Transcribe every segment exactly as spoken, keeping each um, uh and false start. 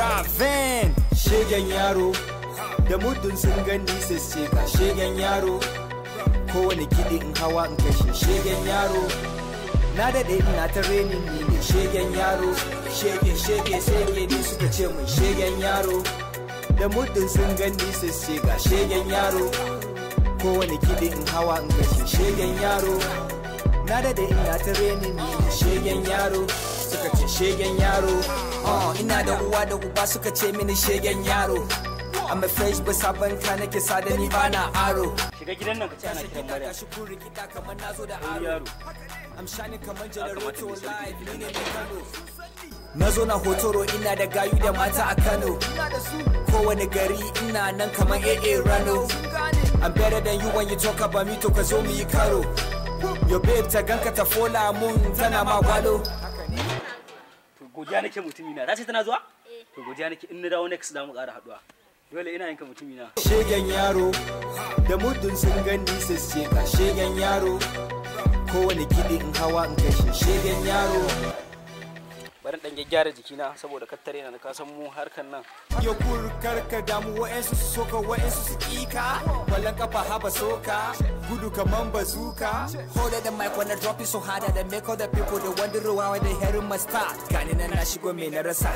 Raven shegen yaro da muddin sun gani sai ce ka shegen yaro kowane kiɗi in hawa in kashe shegen yaro na daɗe ina ta renin ni ne shegen yaro shege shege shege ni suka ce mun shegen yaro da muddin sun gani sai ce ka shegen yaro kowane kiɗi in hawa in kashe shegen yaro na daɗe ina ta renin ni ne shegen yaro suka ce shegen yaro uh, ina da uwa da uba suka ce mini shegen yaro I'm a fresh ba sabon ka nake sada ni bana aro shiga gidan nan ka ce ana kiran Maryam shi kun rikita kamar nazo da aro I'm shining kamar generator live ni ne mai Kano nazo na hotoro ina da gayu da mata a Kano kowane gari ina nan kamar A A Rano I'm better than you when you talk about me to ka zo mu yi karo your babe ta ganka ta fola mun tana ma gwalo to godiya nake mutumi na zace tana zuwa to godiya nake in na dawo next da mu ƙara haduwa dole ina yanka mutumi na shegen yaro da muddin sun gani sai ce ka shegen yaro kowane kiɗi in hawa in kashe shegen yaro bari dan gyara jikina saboda kattare na ka san mu harkan nan yo kurkar ka damu wa'ansu su soka wa'ansu su kika wallan kafa haba soka gudu kaman bazuka hold the mic when I drop it so hard that make all the people they wonder why they hearing my start gani nan na shigo me na rasa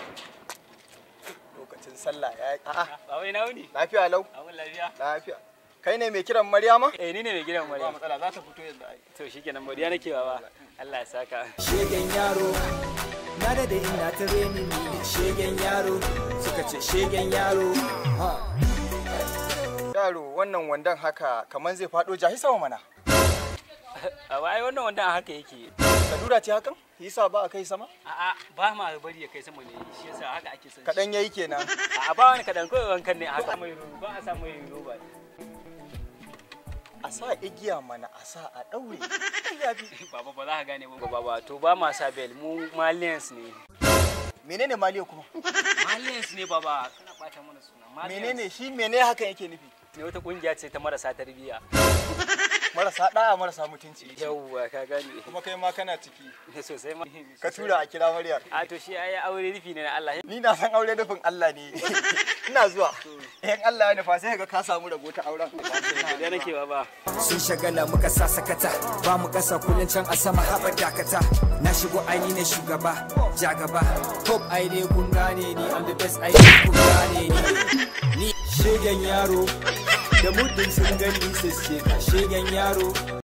lokacin sallah ya a'a ba wai na wuni lafiya lau abun lafiya lafiya kai ne mai kiran Maryama eh ni ne mai kiran Maryam matsala za ta fito yanzu ai to shikenan godiya nake baba Allah ya saka shegen yaro na da ina ta reni ni ne shegen yaro suka ce shegen yaro yaro wannan wandan haka kaman zai fado jahi sama mana a wai wannan wandan haka yake kadura ce hakan yasa ba a kai sama a'a ba ma bari ya kai sama ne shi yasa haka ake son kadan yayi kenan a'a ba wani kadan kawai wankan ne haka mai ruwa ba a sa mai ruwa a sa igiya mana a sa a daure baba ba za ka gane ba baba to ba ma sa bel mu malians ne menene maliya kuma malians ne baba kana bata mana suna malians menene shi menene hakan yake nufi ne wata kungiya ce ta marasa tarbiyya marasa da'a marasa mutunci yauwa ka gane kuma kai ma kana ciki sosai ma ka tura a kira Maryam a to shi ai aure rufi ne na Allah ni na san aure rufin Allah ne ina zuwa in Allah ya nufa sai ka ka samu rabo ta auren da nake baba sun shagala muka sa sakata ba mu kasa kullun can a sama haɓa dakata na shigo aini ne shugaba jagaba hope ai dai kun gane ni I'm the best ai kun gane ni ni shegen yaro da muddin sun gani sai ce ka shegen yaro